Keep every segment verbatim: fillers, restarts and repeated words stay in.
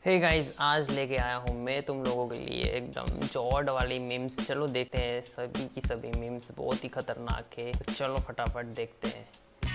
Hey guys, आज लेके आया हूँ मैं तुम लोगों के लिए एकदम जॉड वाली मीम्स। चलो देखते हैं, सभी की सभी मीम्स बहुत ही खतरनाक है। चलो फटाफट देखते हैं।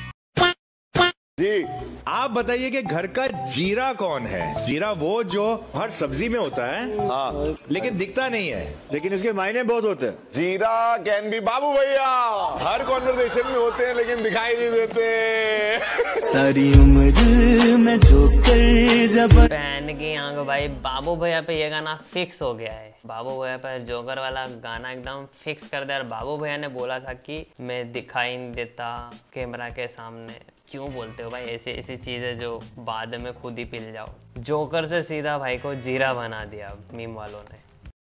जी आप बताइए कि घर का जीरा कौन है? जीरा वो जो हर सब्जी में होता है, हाँ, लेकिन दिखता नहीं है, लेकिन इसके मायने बहुत होते हैं। जीरा कैन बी बाबू भैया, हर कॉन्वर्सेशन में होते हैं लेकिन दिखाई नहीं देते। सारी उम्र में जो कर जब पहन के आंख भाई, बाबू भैया पे ये गाना फिक्स हो गया है। बाबू भैया पर जोकर वाला गाना एकदम फिक्स कर दिया। और बाबू भैया ने बोला था कि मैं दिखाई नहीं देता कैमरा के सामने। क्यों बोलते हो भाई ऐसी ऐसी चीजें जो बाद में खुद ही पिल जाओ। जोकर से सीधा भाई को जीरा बना दिया मीम वालों ने।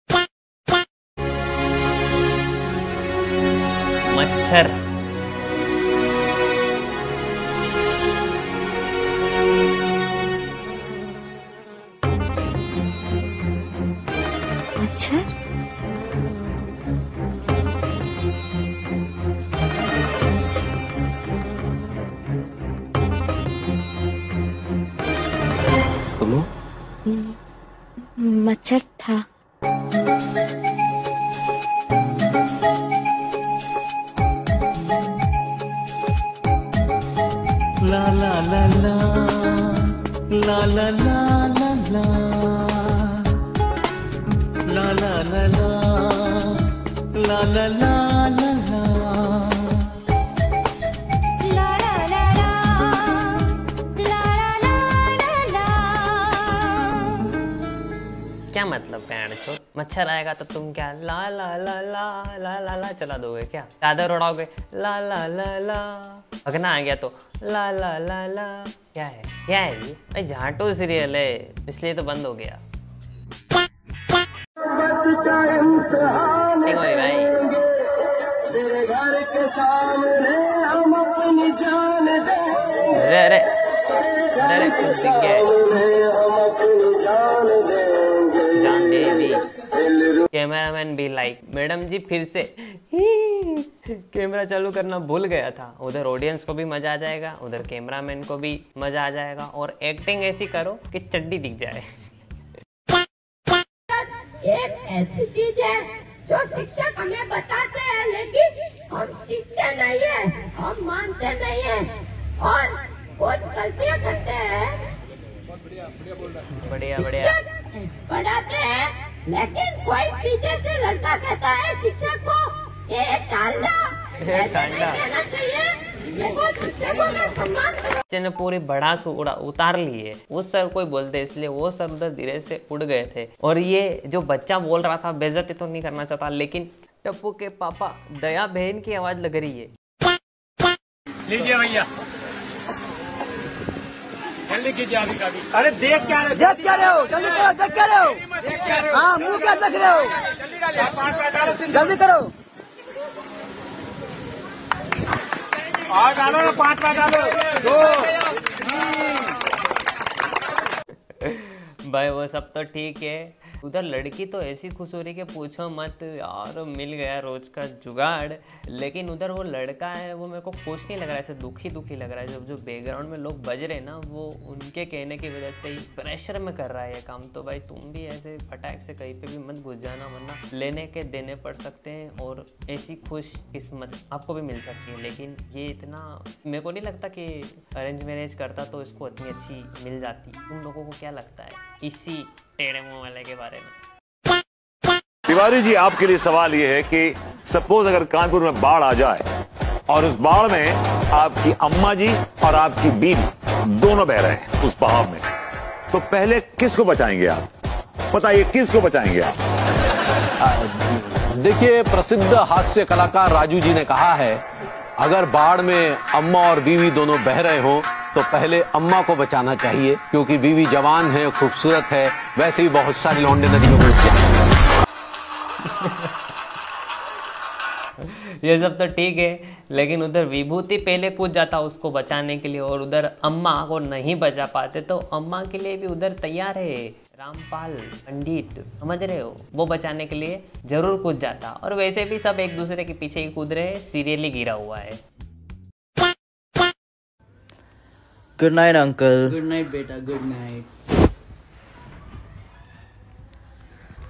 मच्छर, मच्छर, मच्छर था। ला ला ला ला ला ला ला ला ला ला ला ला ला ला ला ला क्या मतलब पैंट छोड़। मच्छर आएगा तो तुम क्या ला ला ला ला ला ला ला चला दोगे क्या? चादर उड़ाओगे ला ला ला ला। भगना आ गया तो ला ला ला ला। क्या है क्या है ये भाई? झाटू सीरियल है इसलिए तो बंद हो गया। ठीक है भाई। अरे अरे अरे कुछ दिख गया जान दे दी। कैमरामैन भी लाइक मैडम जी फिर से कैमरा चालू करना भूल गया था। उधर ऑडियंस को भी मजा आ जाएगा, उधर कैमरामैन को भी मजा आ जाएगा। और एक्टिंग ऐसी करो कि चड्डी दिख जाए। एक ऐसी चीज है जो शिक्षक हमें बताते हैं लेकिन हम सीखते नहीं है, हम मानते नहीं है और कुछ गलतियाँ करते हैं। बढ़िया बढ़िया पढ़ाते हैं लेकिन कोई पीछे से लड़का कहता है शिक्षक को ये टालना, ऐसा नहीं कहना चाहिए। देखो शिक्षकों का सम्मान करो। बच्चे ने पूरी भड़ास उड़ा उतार ली है। उस सर कोई बोलते इसलिए वो सर उधर धीरे से उड़ गए थे। और ये जो बच्चा बोल रहा था बेइज्जती तो नहीं करना चाहता, लेकिन टप्पू के पापा दया बहन की आवाज लग रही है। लीजिए भैया, जल्दी कीजिए अभी का भी। अरे देख क्या रहे देख क्या रहे हो? जल्दी करो, देख क्या रहे हो? हाँ मुंह क्या देख रहे हो? जल्दी करो और डालो ना, पांच पांच डालो। दो भाई वो सब तो ठीक है। उधर लड़की तो ऐसी खुश हो रही कि पूछो मत यार, मिल गया रोज का जुगाड़। लेकिन उधर वो लड़का है वो मेरे को खुश नहीं लग रहा है, ऐसे दुखी दुखी लग रहा है। जब जो बैकग्राउंड में लोग बज रहे ना वो उनके कहने की वजह से ही प्रेशर में कर रहा है ये काम। तो भाई तुम भी ऐसे फटाक से कहीं पे भी मत घुस जाना, वरना लेने के देने पड़ सकते हैं और ऐसी खुश किस्मत आपको भी मिल सकती है। लेकिन ये इतना मेरे को नहीं लगता कि अरेंज मैरिज करता तो इसको इतनी अच्छी मिल जाती। तुम लोगों को क्या लगता है इसी टेढ़े मुंह वाले के बारे में? तिवारी जी, आपके लिए सवाल ये है कि सपोज अगर कानपुर में बाढ़ आ जाए और उस बाढ़ में आपकी अम्मा जी और आपकी बीवी दोनों बह रहे हैं उस बहाव में, तो पहले किसको बचाएंगे आप? बताइए किसको बचाएंगे आप? देखिए, प्रसिद्ध हास्य कलाकार राजू जी ने कहा है अगर बाढ़ में अम्मा और बीवी दोनों बह रहे हो तो पहले अम्मा को बचाना चाहिए, क्योंकि बीवी जवान है, खूबसूरत है। वैसे ही बहुत सारी लौंडे नदी में घुस जाए। ये सब तो ठीक है, लेकिन उधर विभूति पहले कूद जाता उसको बचाने के लिए और उधर अम्मा को नहीं बचा पाते तो अम्मा के लिए भी उधर तैयार है रामपाल पंडित, समझ रहे हो? वो बचाने के लिए जरूर कूद जाता। और वैसे भी सब एक दूसरे के पीछे ही कूद रहे हैं, सीरियली गिरा हुआ है। Good night uncle. Good night बेटा, गुड नाइट।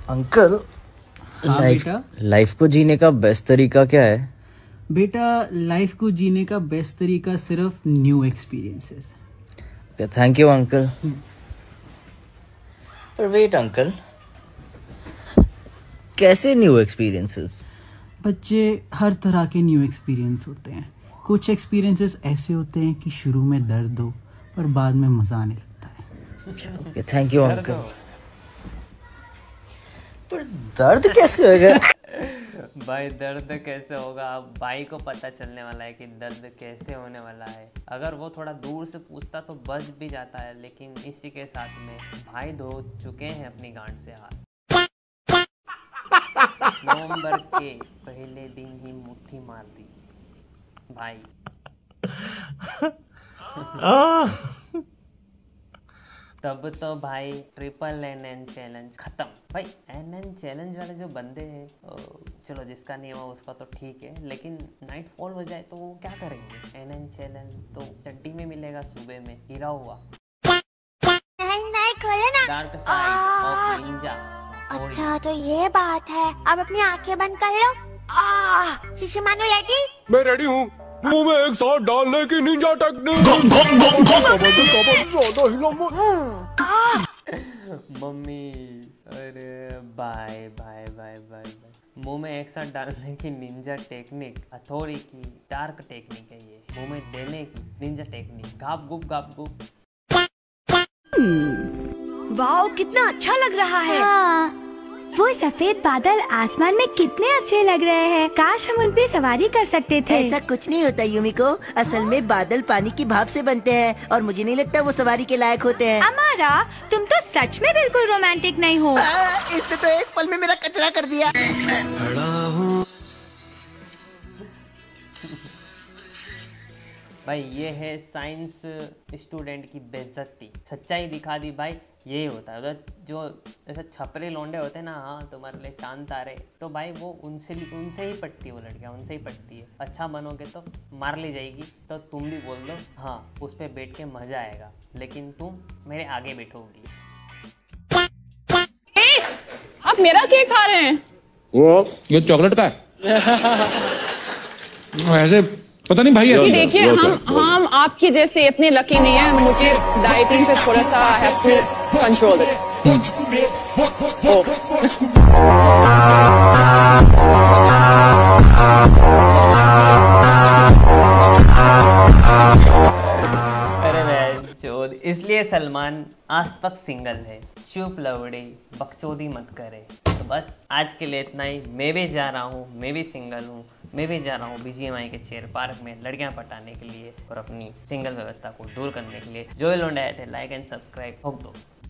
अंकल हाँ लाइफ बेटा। लाइफ को जीने का बेस्ट तरीका क्या है? बेटा लाइफ को जीने का बेस्ट तरीका सिर्फ new experiences. Thank you uncle. पर वेट अंकल, कैसे न्यू एक्सपीरियंसेस? बच्चे, हर तरह के न्यू एक्सपीरियंस होते हैं। कुछ एक्सपीरियंसेस ऐसे होते हैं कि शुरू में दर्द हो पर बाद में मजा आने लगता है। Thank you uncle. पर दर्द कैसे होगा? भाई दर्द कैसे होगा, अब भाई को पता चलने वाला है कि दर्द कैसे होने वाला है। अगर वो थोड़ा दूर से पूछता तो बच भी जाता है, लेकिन इसी के साथ में भाई धो चुके हैं अपनी गांड से हाथ। नवंबर के पहले दिन ही मुट्ठी मार दी भाई। तब तो भाई ट्रिपल एन एन चैलेंज खत्म। भाई एन एन चैलेंज वाले जो बंदे हैं, चलो जिसका नहीं हुआ उसका तो ठीक है, लेकिन नाइट फॉल हो जाए तो वो क्या करेंगे? एन एन चैलेंज तो चड्डी में मिलेगा, सुबह में हीरा हुआ। Dark side of ninja. अच्छा तो ये बात है, अब अपनी आंखें बंद कर लो। शिशुमानु रेडी? मैं रेडी हूँ। मुंह में एक साथ डालने की निंजा टेक्निक। मम्मी, अरे bye bye bye bye bye. मुंह में एक साथ डालने की निंजा टेक्निक, हथौड़ी की डार्क टेक्निक है ये। मुंह में देने की निंजा टेक्निक, गाप गुप गाप गुप। वाओ कितना अच्छा लग रहा है। हाँ, वो सफेद बादल आसमान में कितने अच्छे लग रहे हैं। काश हम उन पे सवारी कर सकते थे। ऐसा कुछ नहीं होता यूमिको, असल में बादल पानी की भाप से बनते हैं और मुझे नहीं लगता वो सवारी के लायक होते हैं। अमारा, तुम तो सच में बिल्कुल रोमांटिक नहीं हो। इसने तो एक पल में मेरा कचरा कर दिया। भाई ये है साइंस स्टूडेंट की बेइज्जती, सच्चाई दिखा दी भाई। यही होता है उधर जो ऐसे छपरे लौंडे होते हैं ना, हाँ तुम्हारे लिए चांद तारे, तो भाई वो उनसे उनसे ही पटती है, वो लड़कियाँ उनसे ही पटती है। अच्छा बनोगे तो मार ली जाएगी, तो तुम भी बोल दो हाँ उस पर बैठ के मजा आएगा, लेकिन तुम मेरे आगे बैठोगी। आप मेरा केक खा रहे हैं? वो ये चॉकलेट का है। ऐसे पता नहीं भाई। कि देखिए हम हम आपकी जैसे इतने लकी नहीं है, मुझे डाइटिंग पे थोड़ा सा हैव टू कंट्रोल इट। अरे इसलिए सलमान आज तक सिंगल है। चुप लवड़ी, बकचोदी मत करे। तो बस आज के लिए इतना ही। मैं भी जा रहा हूँ, मैं भी सिंगल हूँ, मैं भी जा रहा हूँ बीजीएमआई के चेयर पार्क में लड़कियां पटाने के लिए और अपनी सिंगल व्यवस्था को दूर करने के लिए। जो भी लौंडे आए थे लाइक एंड सब्सक्राइब ठोक दो।